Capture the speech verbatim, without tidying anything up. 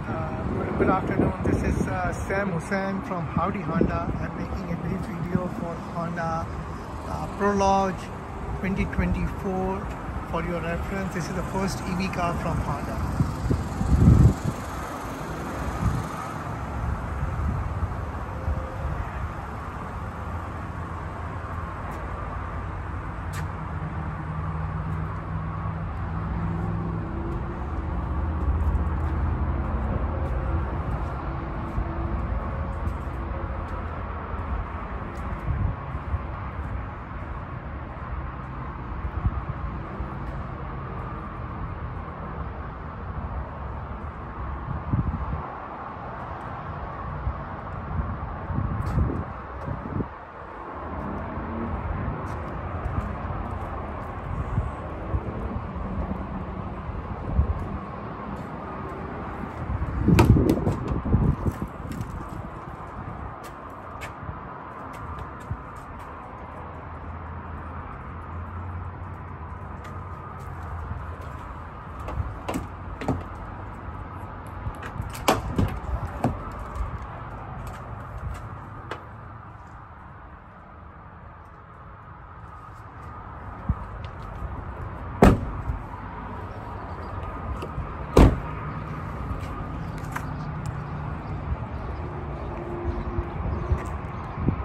Uh, good afternoon, this is uh, Sam Hussain from Howdy Honda. I'm making a brief video for Honda uh, Prologue twenty twenty-four for your reference. This is the first E V car from Honda.